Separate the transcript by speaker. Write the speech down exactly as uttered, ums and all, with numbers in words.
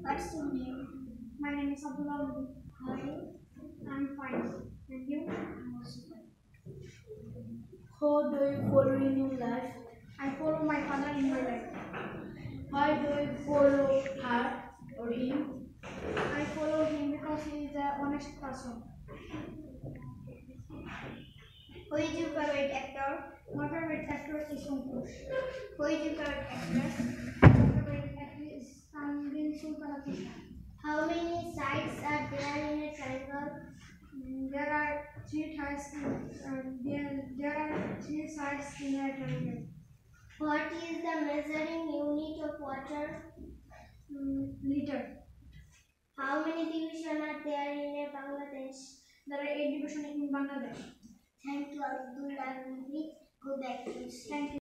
Speaker 1: What's your name? My name is Abdullah. How are you? I'm fine. And you? I'm also fine.
Speaker 2: How do you follow in your life?
Speaker 1: I follow my father in my life.
Speaker 2: Why do you follow her or him?
Speaker 1: I follow him because he is an honest person.
Speaker 3: Who is your favorite actor?
Speaker 1: My favorite actor is Ankush.
Speaker 3: Who is your favorite actress?
Speaker 1: My favorite actress is Tanvin Sultanatishna.
Speaker 3: How many sides are there in a triangle?
Speaker 1: Mm, There are three sides. In, uh, there, there are three sides in a triangle.
Speaker 3: What is the measuring unit of water?
Speaker 1: Mm, liter.
Speaker 3: How many divisions are there in a Bangladesh?
Speaker 1: There are eight divisions in Bangladesh.
Speaker 3: Thank you, Abdullah. Please go back to sleep.
Speaker 1: Thank you.